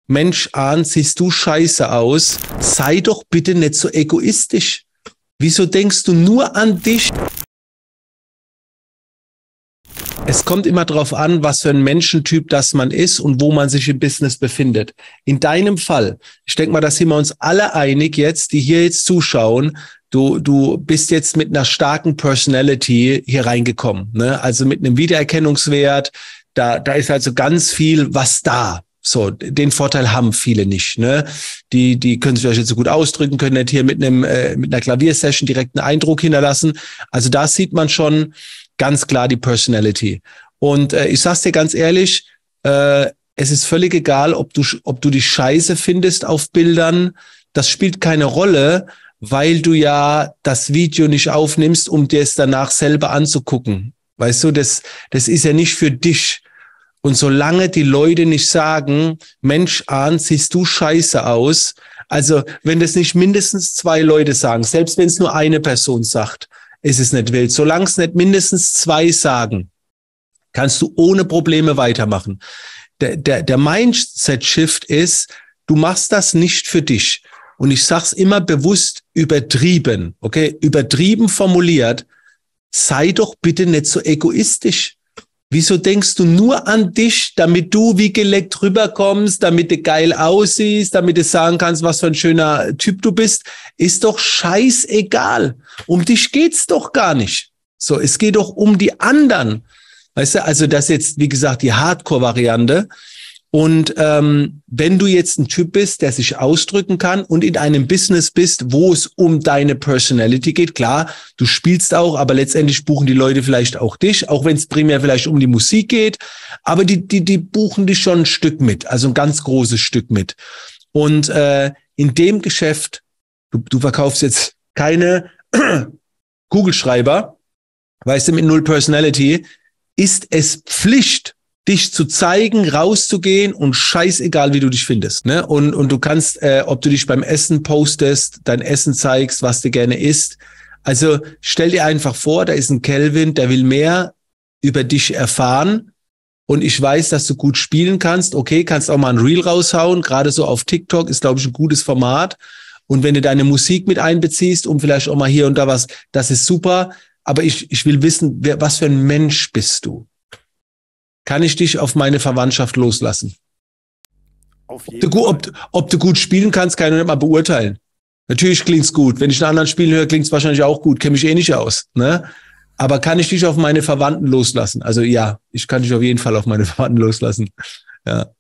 Mensch, Arndt, siehst du scheiße aus, sei doch bitte nicht so egoistisch. Wieso denkst du nur an dich? Es kommt immer darauf an, was für ein Menschentyp das man ist und wo man sich im Business befindet. In deinem Fall, ich denke mal, da sind wir uns alle einig jetzt, die hier jetzt zuschauen, du bist jetzt mit einer starken Personality hier reingekommen, ne? Also mit einem Wiedererkennungswert, da ist also ganz viel was da. So, den Vorteil haben viele nicht, ne? Die können sich vielleicht jetzt so gut ausdrücken, können nicht hier mit einer Klaviersession direkt einen Eindruck hinterlassen. Also da sieht man schon ganz klar die Personality. Und ich sag's dir ganz ehrlich, es ist völlig egal, ob du die Scheiße findest auf Bildern. Das spielt keine Rolle, weil du ja das Video nicht aufnimmst, um dir es danach selber anzugucken. Weißt du, das ist ja nicht für dich. Und solange die Leute nicht sagen, Mensch, Arndt, siehst du scheiße aus. Also wenn das nicht mindestens 2 Leute sagen, selbst wenn es nur eine Person sagt, ist es nicht wild. Solange es nicht mindestens 2 sagen, kannst du ohne Probleme weitermachen. Der Mindset-Shift ist, du machst das nicht für dich. Und ich sag's immer bewusst übertrieben, okay? Übertrieben formuliert, sei doch bitte nicht so egoistisch. Wieso denkst du nur an dich, damit du wie geleckt rüberkommst, damit du geil aussiehst, damit du sagen kannst, was für ein schöner Typ du bist? Ist doch scheißegal. Um dich geht's doch gar nicht. So, es geht doch um die anderen. Weißt du, also das ist jetzt, wie gesagt, die Hardcore-Variante. Und wenn du jetzt ein Typ bist, der sich ausdrücken kann und in einem Business bist, wo es um deine Personality geht, klar, du spielst auch, aber letztendlich buchen die Leute vielleicht auch dich, auch wenn es primär vielleicht um die Musik geht, aber die buchen dich schon ein Stück mit, also ein ganz großes Stück mit. Und in dem Geschäft, du verkaufst jetzt keine Kugelschreiber, weißt du, mit 0 Personality, ist es Pflicht, dich zu zeigen, rauszugehen und scheißegal, wie du dich findest, ne? Und du kannst, ob du dich beim Essen postest, dein Essen zeigst, was du gerne isst. Also stell dir einfach vor, da ist ein Kelvin, der will mehr über dich erfahren und ich weiß, dass du gut spielen kannst. Okay, kannst auch mal ein Reel raushauen, gerade so auf TikTok ist, glaube ich, ein gutes Format. Und wenn du deine Musik mit einbeziehst, um vielleicht auch mal hier und da was, das ist super. Aber ich will wissen, was für ein Mensch bist du? Kann ich dich auf meine Verwandtschaft loslassen? Auf jeden Fall. Ob du gut spielen kannst, kann ich nicht mal beurteilen. Natürlich klingt's gut. Wenn ich einen anderen spielen höre, klingt's wahrscheinlich auch gut. Kenne mich eh nicht aus, ne? Aber kann ich dich auf meine Verwandten loslassen? Also ja, ich kann dich auf jeden Fall auf meine Verwandten loslassen. Ja.